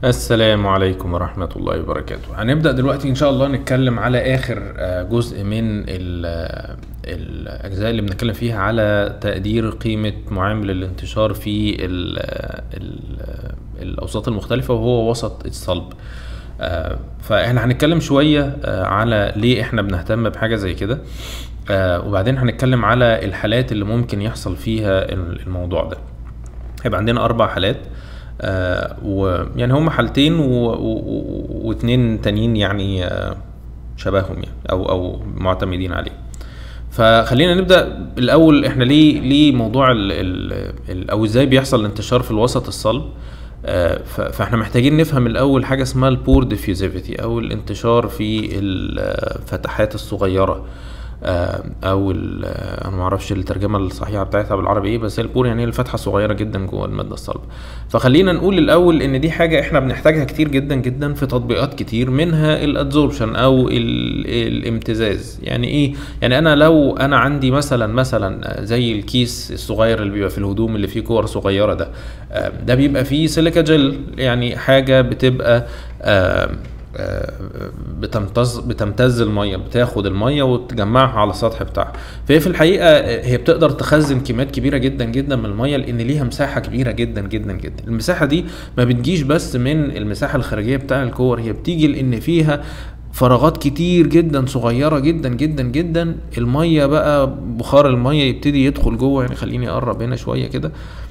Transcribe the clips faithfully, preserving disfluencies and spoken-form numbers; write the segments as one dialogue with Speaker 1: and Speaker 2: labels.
Speaker 1: السلام عليكم ورحمة الله وبركاته. هنبدأ دلوقتي إن شاء الله نتكلم على آخر آه، جزء من ال- آه، الأجزاء اللي بنتكلم فيها على تقدير قيمة معامل الانتشار في ال- آه، ال- آه، الأوساط المختلفة، وهو وسط الصلب. آه، فإحنا هنتكلم شوية آه، على ليه إحنا بنهتم بحاجة زي كده، آه، وبعدين هنتكلم على الحالات اللي ممكن يحصل فيها الموضوع ده. هيبقى عندنا أربع حالات، آه ويعني هم حالتين و- و- و- واتنين تانيين يعني آه شبههم يعني او او معتمدين عليه. فخلينا نبدا الاول، احنا ليه ليه موضوع ال ال ال او ازاي بيحصل الانتشار في الوسط الصلب. آه ف- فاحنا محتاجين نفهم الاول حاجه اسمها البور ديفيوزيفيتي او الانتشار في الفتحات الصغيره، آه، او ال- آه، انا ما اعرفش الترجمه الصحيحه بتاعتها بالعربي ايه، بس هي البور يعني هي الفتحه صغيره جدا جوه الماده الصلبه. فخلينا نقول الاول ان دي حاجه احنا بنحتاجها كتير جدا جدا في تطبيقات كتير، منها الادزوربشن او ال- الامتزاز. يعني ايه؟ يعني انا لو انا عندي مثلا مثلا زي الكيس الصغير اللي بيبقى في الهدوم اللي فيه كور صغيره ده، آه، ده بيبقى فيه سيليكا جل، يعني حاجه بتبقى آه، آه، بتمتز بتمتز الميه، بتاخد الميه وتجمعها على السطح بتاعها. فهي في الحقيقه آه، هي بتقدر تخزن كميات كبيره جدا جدا من الميه، لان ليها مساحه كبيره جدا جدا جدا. المساحه دي ما بتجيش بس من المساحه الخارجيه بتاع الكور، هي بتيجي لان فيها فراغات كتير جدا صغيره جدا جدا جدا. الميه بقى بخار الميه يبتدي يدخل جوه، يعني خليني اقرب هنا شويه كده.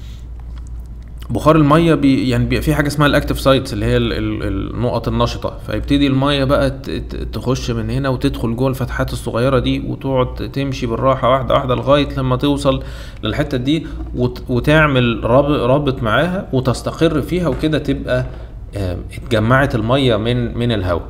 Speaker 1: بخار الميه بي يعني بيبقى في حاجه اسمها الاكتيف سايتس اللي هي ال ال النقط النشطه، فيبتدي الميه بقى ت- ت- تخش من هنا وتدخل جوه الفتحات الصغيره دي، وتقعد تمشي بالراحه واحده واحده لغايه لما توصل للحته دي، وت وتعمل رابط رابط معاها وتستقر فيها، وكده تبقى آه، اتجمعت الميه من من الهواء.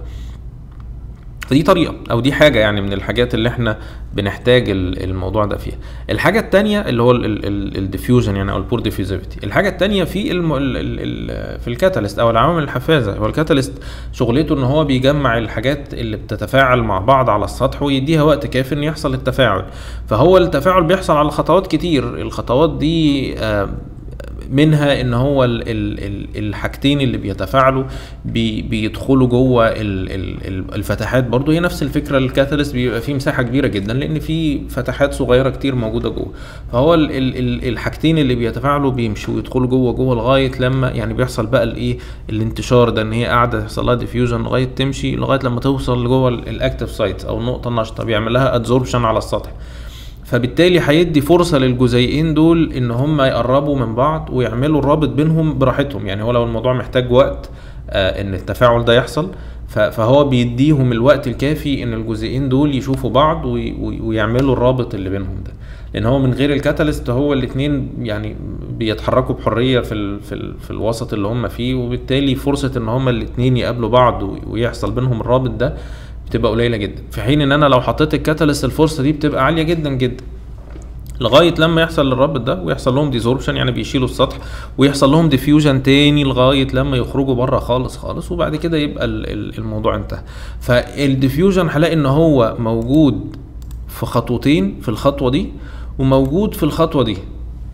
Speaker 1: فدي طريقة او دي حاجة يعني من الحاجات اللي احنا بنحتاج ال- الموضوع ده فيها. الحاجة التانية اللي هو الديفيوجن يعني او البور ديفيوزيفيتي. الحاجة التانية في الم... ال... ال... ال... في الكاتاليست او العوامل الحفازة. هو الكاتاليست شغلته ان هو بيجمع الحاجات اللي بتتفاعل مع بعض على السطح ويديها وقت كافي ان يحصل التفاعل. فهو التفاعل بيحصل على خطوات كتير. الخطوات دي آه منها ان هو ال ال ال الحاجتين اللي بيتفاعلوا بي بيدخلوا جوه ال ال الفتحات. برضو هي نفس الفكره، الكاتاليست بيبقى فيه مساحه كبيره جدا لان في فتحات صغيره كتير موجوده جوه. فهو ال ال ال الحاجتين اللي بيتفاعلوا بيمشوا ويدخلوا جوه جوه لغايه لما يعني بيحصل بقى الايه الانتشار ده، ان هي قاعده يحصل لها ديفيوجن لغايه تمشي لغايه لما توصل لجوه الاكتيف سايتس او النقطه النشطه، بيعمل لها ادزوربشن على السطح. فبالتالي هيدي فرصة للجزيئين دول ان هم يقربوا من بعض ويعملوا الرابط بينهم براحتهم. يعني هو لو الموضوع محتاج وقت آه ان التفاعل ده يحصل، ف- فهو بيديهم الوقت الكافي ان الجزيئين دول يشوفوا بعض وي- وي- ويعملوا الرابط اللي بينهم ده. لان هو من غير الكاتاليست هو الاتنين يعني بيتحركوا بحرية في ال في, ال في الوسط اللي هم فيه، وبالتالي فرصة ان هم الاتنين يقابلوا بعض وي- ويحصل بينهم الرابط ده بتبقى قليله جدا. في حين ان انا لو حطيت الكاتاليست الفرصه دي بتبقى عاليه جدا جدا لغايه لما يحصل الرابط ده ويحصل لهم ديزوربشن، يعني بيشيلوا السطح ويحصل لهم ديفيوجن تاني لغايه لما يخرجوا بره خالص خالص، وبعد كده يبقى ال- ال- الموضوع انتهى. فالديفيوجن هلاقي ان هو موجود في خطوتين، في الخطوه دي وموجود في الخطوه دي.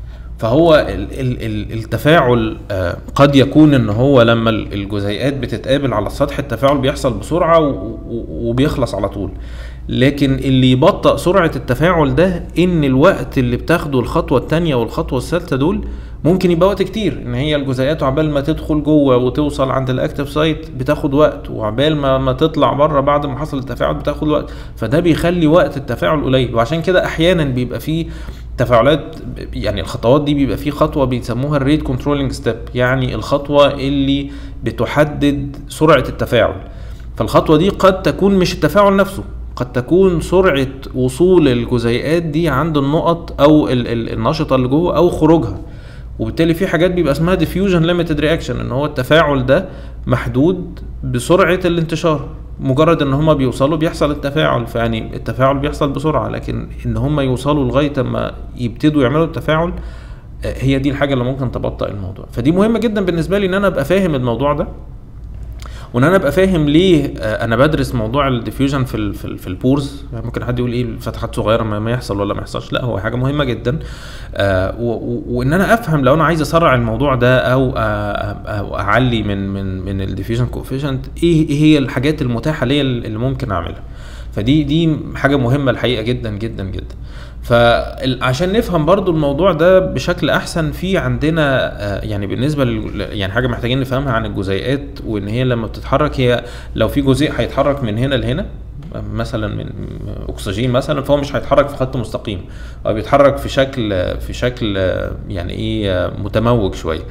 Speaker 1: فهو ال- ال- ال- التفاعل آه، قد يكون ان هو لما ال- الجزيئات بتتقابل على السطح التفاعل بيحصل بسرعة و- و- وبيخلص على طول. لكن اللي يبطئ سرعة التفاعل ده ان الوقت اللي بتاخده الخطوة التانية والخطوة الثالثة دول ممكن يبقى وقت كتير. ان هي الجزيئات عبال ما تدخل جوه وتوصل عند الاكتيف سايت بتاخد وقت، وعبال ما ما تطلع بره بعد ما حصل التفاعل بتاخد وقت. فده بيخلي وقت التفاعل قليل، وعشان كده احيانا بيبقى فيه تفاعلات. يعني الخطوات دي بيبقى فيه خطوه بيسموها الريت كنترولينج ستيب، يعني الخطوه اللي بتحدد سرعه التفاعل. فالخطوه دي قد تكون مش التفاعل نفسه، قد تكون سرعه وصول الجزيئات دي عند النقط او ال- ال- النشطه اللي جوه او خروجها. وبالتالي في حاجات بيبقى اسمها ديفيوجن ليميتد رياكشن، ان هو التفاعل ده محدود بسرعه الانتشار. مجرد ان هما بيوصلوا بيحصل التفاعل، فيعني التفاعل بيحصل بسرعه، لكن ان هما يوصلوا لغايه ما يبتدوا يعملوا التفاعل آه، هي دي الحاجه اللي ممكن تبطئ الموضوع. فدي مهمه جدا بالنسبه لي ان انا ابقى فاهم الموضوع ده، وان انا ابقى فاهم ليه آه انا بدرس موضوع الديفيوجن في ال في, ال في البورز. يعني ممكن حد يقول ايه الفتحات صغيره ما, ما يحصل ولا ما يحصلش، لا هو حاجه مهمه جدا. آه وان انا افهم لو انا عايز اسرع الموضوع ده او, آه أو اعلي من من من الديفيوجن كوفيشنت، ايه ايه هي الحاجات المتاحه ليا اللي ممكن اعملها. فدي دي حاجه مهمه الحقيقه جدا جدا جدا. فعشان نفهم برضو الموضوع ده بشكل احسن، في عندنا يعني بالنسبه لل يعني حاجه محتاجين نفهمها عن الجزيئات، وان هي لما بتتحرك، هي لو في جزيء هيتحرك من هنا لهنا مثلا من اكسجين مثلا، فهو مش هيتحرك في خط مستقيم، هو بيتحرك في شكل في شكل يعني ايه متموج شويه.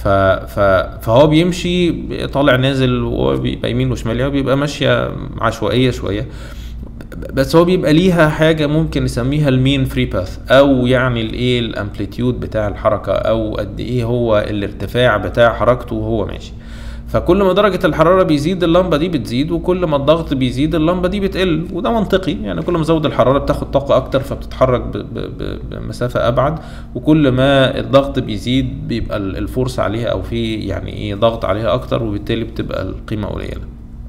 Speaker 1: فهو بيمشي طالع نازل وبيبقى يمين وشمال، بيبقى ماشيه عشوائيه شويه، بس هو بيبقى ليها حاجه ممكن نسميها المين فري باث، او يعني الايه الامبليتيود بتاع الحركه، او قد ايه هو الارتفاع بتاع حركته وهو ماشي. فكل ما درجه الحراره بيزيد اللمبه دي بتزيد، وكل ما الضغط بيزيد اللمبه دي بتقل، وده منطقي. يعني كل ما زود الحراره بتاخد طاقه اكتر فبتتحرك بمسافه ابعد، وكل ما الضغط بيزيد بيبقى الفورس عليها او في يعني ايه ضغط عليها اكتر، وبالتالي بتبقى القيمه قليله.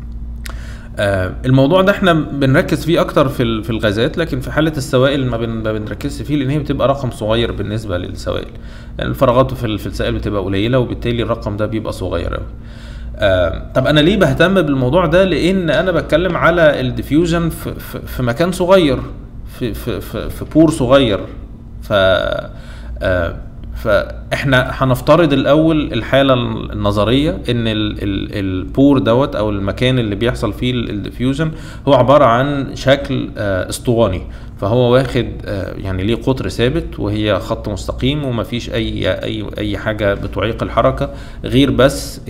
Speaker 1: آه الموضوع ده احنا بنركز فيه اكتر في في الغازات، لكن في حاله السوائل ما, بن ما بنركزش فيه، لان هي بتبقى رقم صغير بالنسبه للسوائل. يعني الفراغات في, في السائل بتبقى قليله، وبالتالي الرقم ده بيبقى صغير قوي. آه طب انا ليه بهتم بالموضوع ده؟ لان انا بتكلم على الديفيوجن في, في, في مكان صغير، في في في, في بور صغير. ف آه فاحنا هنفترض الاول الحاله النظريه ان ال ال البور دوت او المكان اللي بيحصل فيه الديفيوجن هو عباره عن شكل اسطواني، فهو واخد يعني ليه قطر ثابت وهي خط مستقيم، ومفيش اي اي اي حاجه بتعيق الحركه غير بس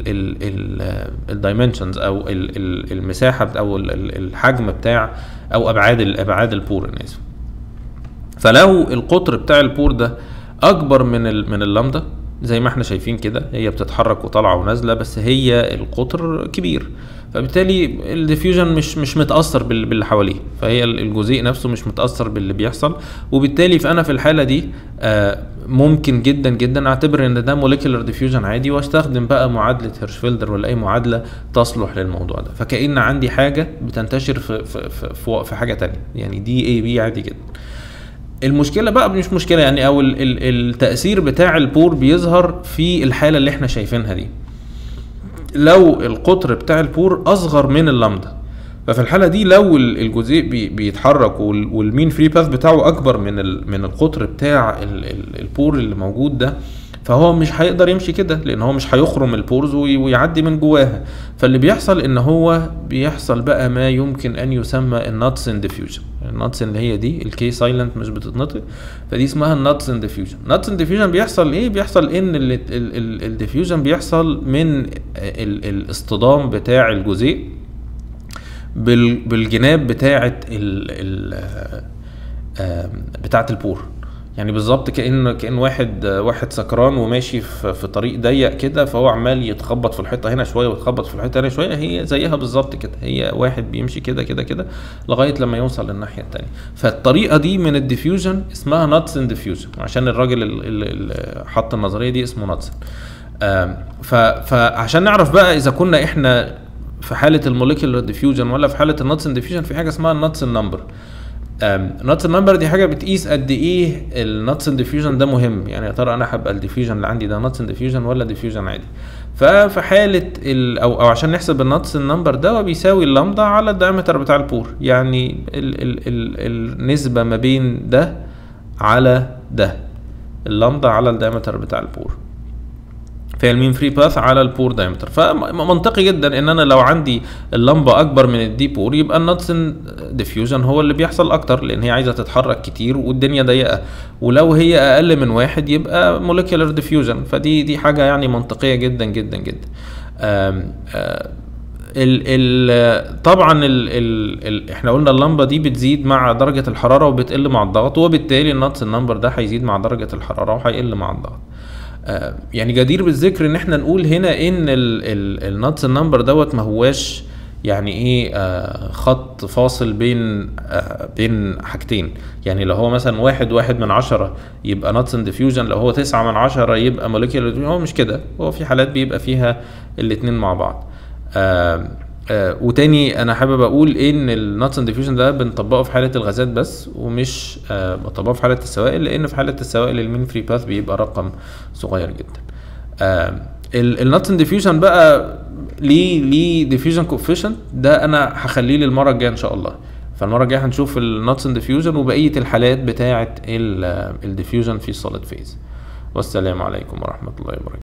Speaker 1: الدايمنشنز او ال ال المساحه او الحجم بتاع او ابعاد الابعاد البور. انا اسف. فلو القطر بتاع البور ده اكبر من من اللامدا زي ما احنا شايفين كده، هي بتتحرك وطالعه ونازله، بس هي القطر كبير، فبالتالي الديفيوجن مش مش متاثر باللي حواليه، فهي الجزيء نفسه مش متاثر باللي بيحصل. وبالتالي فانا في الحاله دي ممكن جدا جدا اعتبر ان ده موليكولر ديفيوجن عادي، واستخدم بقى معادله هيرشفيلدر ولا اي معادله تصلح للموضوع ده. فكأن عندي حاجه بتنتشر في في في, في حاجه تانية، يعني دي اي بي عادي جدا. المشكله بقى مش مشكله يعني، او التاثير بتاع البور بيظهر في الحاله اللي احنا شايفينها دي. لو القطر بتاع البور اصغر من اللامدا، ففي الحاله دي لو الجزيء بيتحرك والمين فري باث بتاعه اكبر من من القطر بتاع البور اللي موجود ده، فهو مش هيقدر يمشي كده، لان هو مش هيخرم البورز ويعدي من جواها. فاللي بيحصل ان هو بيحصل بقى ما يمكن ان يسمى الناتسن ديفيوجن. الناتسن اللي هي دي الكي سايلنت مش بتتنطق، فدي اسمها الناتسن ديفيوجن. الناتسن ديفيوجن بيحصل ايه؟ بيحصل ان الديفيوجن بيحصل من الاصطدام بتاع الجزيء بالجناب بتاعه بتاعه البور. يعني بالظبط كأن كأن واحد واحد سكران وماشي في, في طريق ضيق كده، فهو عمال يتخبط في الحيطه هنا شويه ويتخبط في الحيطه هنا شويه. هي زيها بالظبط كده، هي واحد بيمشي كده كده كده لغايه لما يوصل للناحيه الثانيه. فالطريقه دي من الديفيوجن اسمها ناتسن ديفيوجن، عشان الراجل اللي حط النظريه دي اسمه ناتسن. فعشان نعرف بقى اذا كنا احنا في حاله الموليكولر ديفيوجن ولا في حاله الناتسن ديفيوجن، في حاجه اسمها الناتسن نمبر. ناتسن نمبر دي حاجه بتقيس قد ايه الناتسن ديفيوجن ده مهم. يعني يا ترى انا هبقى الديفيوجن اللي عندي ده ناتسن ديفيوجن ولا ديفيوجن عادي. ففي حاله ال او او عشان نحسب الناتسن نمبر ده، هو بيساوي اللامدا على الدايمتر بتاع البور، يعني ال ال ال النسبه ما بين ده على ده، اللامدا على الدايمتر بتاع البور، فهي المين فري باث على البور دايمتر. فمنطقي جدا ان انا لو عندي اللمبه اكبر من الدي بور، يبقى الناتسن ديفيوجن هو اللي بيحصل اكتر، لان هي عايزه تتحرك كتير والدنيا ضيقه. ولو هي اقل من واحد يبقى موليكولر ديفيوجن. فدي دي حاجه يعني منطقيه جدا جدا جدا. آم آم ال ال طبعا ال ال ال احنا قلنا اللمبه دي بتزيد مع درجه الحراره وبتقل مع الضغط، وبالتالي الناتسن نمبر ده هيزيد مع درجه الحراره وهيقل مع الضغط. آه يعني جدير بالذكر ان احنا نقول هنا ان الناتسن نمبر دوت ما هواش يعني ايه آه خط فاصل بين آه بين حاجتين. يعني لو هو مثلا واحد واحد من عشرة يبقى ناتسن ديفيوجن، لو هو تسعة من عشرة يبقى موليكيولر. هو مش كده، هو في حالات بيبقى فيها الاتنين مع بعض. آه آه وتاني انا حابب اقول ان الناتس اند ديفيوجن ده بنطبقه في حاله الغازات بس، ومش آه بنطبقه في حاله السوائل، لان في حاله السوائل المين فري باث بيبقى رقم صغير جدا. آه الناتس اند ديفيوجن بقى ليه ليه ديفيوجن كوفيشنت ده انا هخليه للمره الجايه ان شاء الله. فالمره الجايه هنشوف الناتس اند ديفيوجن وبقيه الحالات بتاعه الديفيوجن في السوليد فيز. والسلام عليكم ورحمه الله وبركاته.